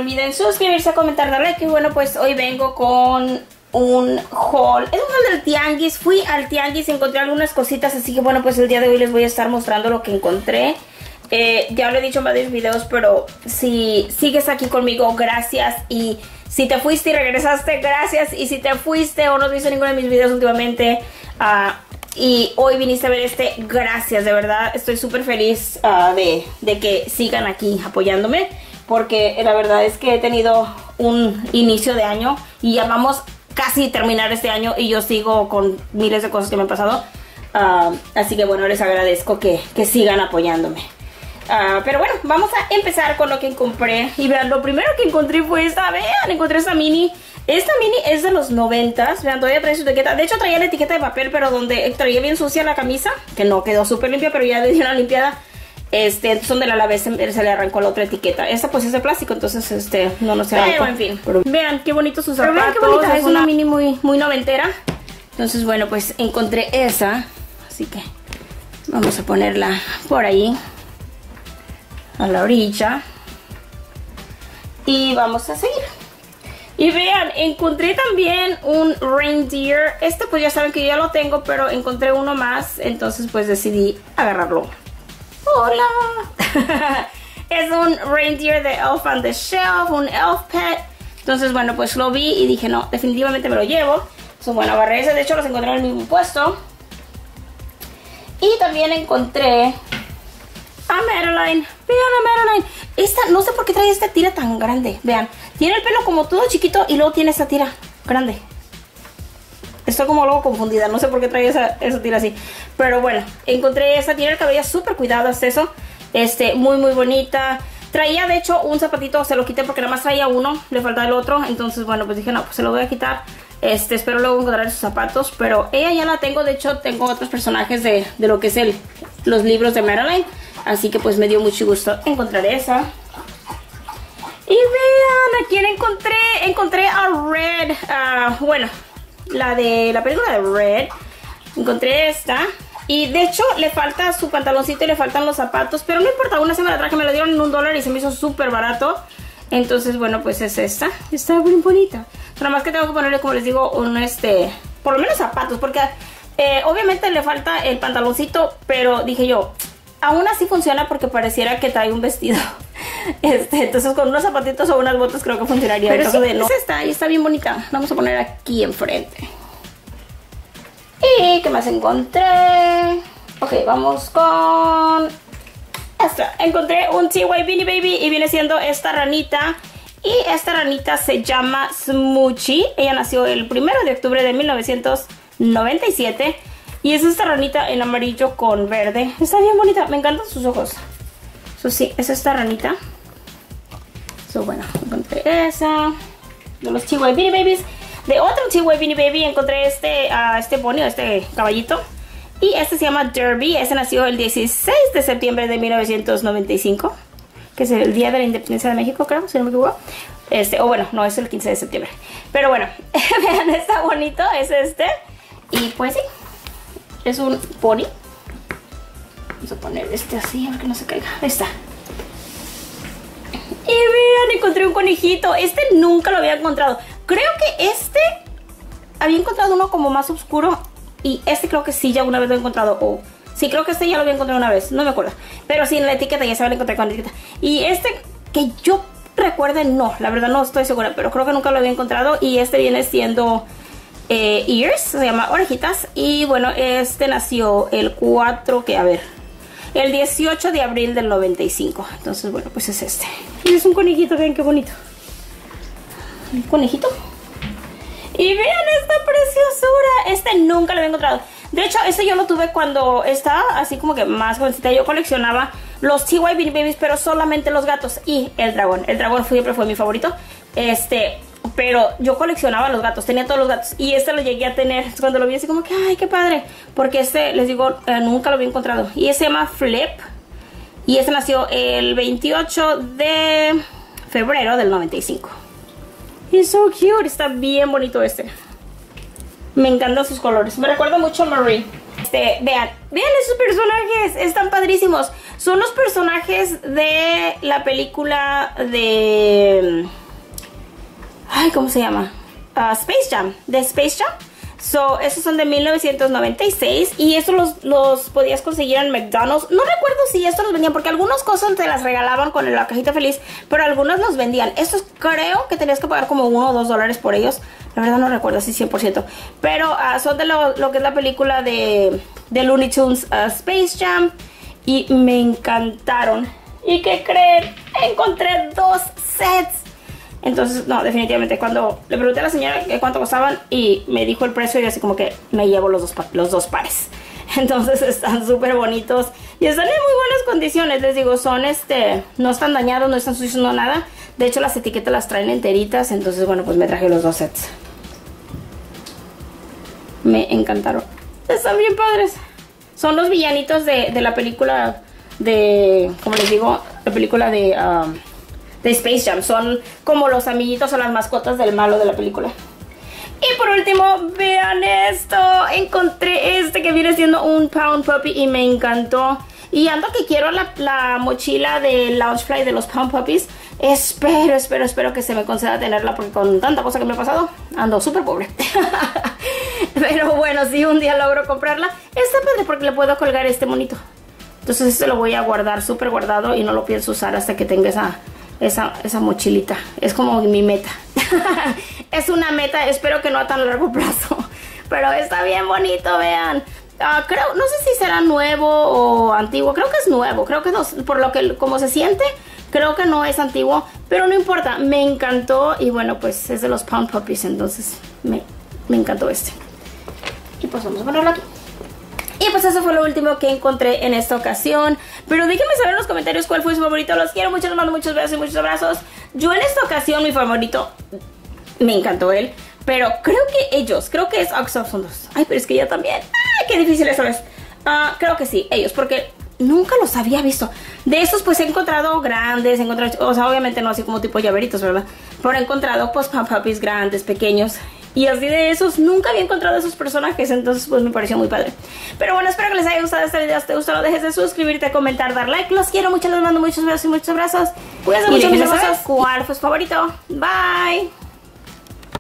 olviden suscribirse, comentar, darle like. Y bueno, pues hoy vengo con un haul. Es un haul del tianguis. Fui al tianguis y encontré algunas cositas, así que bueno, pues el día de hoy les voy a estar mostrando lo que encontré. Ya lo he dicho en varios videos, pero si sigues aquí conmigo, gracias. Y si te fuiste y regresaste, gracias. Y si te fuiste o no has visto ninguno de mis videos últimamente y hoy viniste a ver gracias, de verdad. Estoy súper feliz de que sigan aquí apoyándome, porque la verdad es que he tenido un inicio de año y ya vamos casi a terminar este año y yo sigo con miles de cosas que me han pasado. Así que bueno, les agradezco que sigan apoyándome. Pero bueno, vamos a empezar con lo que compré. Y vean, lo primero que encontré fue esta. Vean, encontré esta mini. Esta mini es de los 90s. Vean, todavía trae su etiqueta. De hecho traía la etiqueta de papel, pero donde traía bien sucia la camisa, que no quedó súper limpia, pero ya le di una limpiada. Entonces donde la lavé se le arrancó la otra etiqueta. Esta pues es de plástico, entonces no se arrancó. Pero en fin, vean qué bonitos sus zapatos. Vean qué bonita, es una mini muy noventera. Entonces bueno, pues encontré esa. Así que vamos a ponerla por ahí, a la orilla, y vamos a seguir. Y vean, encontré también un reindeer. Pues ya saben que yo ya lo tengo, pero encontré uno más, entonces pues decidí agarrarlo. ¡Hola! Es un reindeer de Elf on the Shelf, un elf pet. Entonces bueno, pues lo vi y dije, no, definitivamente me lo llevo. Entonces bueno, agarré ese. De hecho los encontré en el mismo puesto. Y también encontré a Madeline. Vean a Madeline. Esta, no sé por qué trae esta tira tan grande. Vean, tiene el pelo como todo chiquito y luego tiene esta tira grande. Estoy como luego confundida, no sé por qué trae esa tira así. Pero bueno, encontré esta, tiene el cabello súper cuidado hasta eso. Muy bonita. Traía de hecho un zapatito, se lo quité porque nada más traía uno, le faltaba el otro. Entonces bueno, pues dije no, pues se lo voy a quitar. Espero luego encontrar sus zapatos. Pero ella ya la tengo, de hecho tengo otros personajes de lo que es los libros de Madeline. Así que pues me dio mucho gusto encontrar esa. Y vean a quién encontré. Encontré a Red. Bueno, la de la película de Red. Encontré esta. Y de hecho le falta su pantaloncito y le faltan los zapatos. Pero no importa, una se me la traje, me la dieron en $1 y se me hizo súper barato. Entonces bueno, pues es esta. Está muy bonita. Nada más que tengo que ponerle, como les digo, por lo menos zapatos. Porque obviamente le falta el pantaloncito. Pero dije yo, aún así funciona porque pareciera que trae un vestido. Entonces con unos zapatitos o unas botas creo que funcionaría. Pero sí, es esta y está bien bonita. La vamos a poner aquí enfrente. ¿Y qué más encontré? Ok, vamos con esta. Encontré un TY Beanie Baby y viene siendo esta ranita. Y esta ranita se llama Smoochie. Ella nació el 1 de octubre de 1997. Y es esta ranita en amarillo con verde. Está bien bonita, me encantan sus ojos. Eso sí, es esta ranita. Bueno, encontré esa. De los TY Beanie Babies. De otro TY Beanie Baby encontré este pony, este caballito. Y este se llama Derby. Este nació el 16 de septiembre de 1995. Que es el día de la independencia de México, creo, si no me equivoco. O bueno, no, es el 15 de septiembre. Pero bueno, vean, está bonito, es y pues sí, es un pony. Vamos a poner así, a ver que no se caiga. Ahí está. Y vean, encontré un conejito. Nunca lo había encontrado. Creo que había encontrado uno como más oscuro. Y creo que sí, ya una vez lo he encontrado. Sí, creo que ya lo había encontrado una vez, no me acuerdo. Pero sí, en la etiqueta ya se lo encontré con la etiqueta. Y que yo recuerde, no, la verdad no estoy segura. Pero creo que nunca lo había encontrado. Y viene siendo Ears, se llama orejitas. Y bueno, nació el el 18 de abril del 95. Entonces bueno, pues es Y es un conejito, vean qué bonito. Un conejito. Y vean esta preciosura. Nunca lo había encontrado. De hecho, yo lo tuve cuando estaba así como que más jovencita. Yo coleccionaba los TY Beanie Babies, pero solamente los gatos y el dragón. El dragón siempre fue mi favorito. Pero yo coleccionaba los gatos, tenía todos los gatos. Y lo llegué a tener. Cuando lo vi así como que, ay, qué padre. Porque les digo, nunca lo había encontrado. Y se llama Flip. Y nació el 28 de febrero del 95. It's so cute, está bien bonito Me encantan sus colores, me recuerda mucho a Marie. Vean esos personajes, están padrísimos. Son los personajes de la película de... Ay, ¿cómo se llama? Space Jam, de Space Jam. So, esos son de 1996 y estos los podías conseguir en McDonald's. No recuerdo si estos los vendían porque algunas cosas te las regalaban con la cajita feliz, pero algunos los vendían. Estos creo que tenías que pagar como $1 o $2 por ellos. La verdad no recuerdo así 100%. Pero son de lo que es la película de Looney Tunes Space Jam y me encantaron. ¿Y qué creen? Encontré 2 sets. Entonces, no, definitivamente, cuando le pregunté a la señora cuánto costaban y me dijo el precio, y así como que me llevo los dos pares. Entonces están súper bonitos y están en muy buenas condiciones, les digo, son no están dañados, no están sucios, no nada. De hecho, las etiquetas las traen enteritas, entonces bueno, pues me traje los 2 sets. Me encantaron. Están bien padres. Son los villanitos de la película de, como les digo, la película de Space Jam. Son como los amiguitos o las mascotas del malo de la película. Y por último, vean esto. Encontré que viene siendo un Pound Puppy y me encantó. Y ando que quiero la mochila de Loungefly de los Pound Puppies. Espero que se me conceda tenerla porque con tanta cosa que me ha pasado, ando súper pobre. Pero bueno, si un día logro comprarla, está padre porque le puedo colgar este monito. Entonces este lo voy a guardar súper guardado y no lo pienso usar hasta que tenga esa mochilita. Es como mi meta. Es una meta, espero que no a tan largo plazo. Pero está bien bonito, vean. Creo, no sé si será nuevo o antiguo. Creo que es nuevo. Creo que no, por lo que como se siente, creo que no es antiguo. Pero no importa, me encantó. Y bueno, pues es de los Pound Puppies. Entonces me encantó este. Y pues vamos a ponerlo aquí. Y pues eso fue lo último que encontré en esta ocasión. Pero déjenme saber en los comentarios cuál fue su favorito. Los quiero mucho, les mando muchos besos y muchos abrazos. Yo en esta ocasión mi favorito, me encantó él. Pero creo que es Oxo son 2. Ay, pero es que yo también. ¡Ay, qué difícil eso es! Creo que sí, ellos, porque nunca los había visto. De esos pues he encontrado grandes, o sea, obviamente no así como tipo llaveritos, ¿verdad? Pero he encontrado pues Pound Puppies grandes, pequeños. Y así de esos, nunca había encontrado esos personajes, entonces pues me pareció muy padre. Pero bueno, espero que les haya gustado este video. Si te gustó, no dejes de suscribirte, comentar, dar like. Los quiero mucho, les mando muchos besos y muchos abrazos. Cuídense mucho, mis hermosos. ¿Cuál fue su favorito? Bye.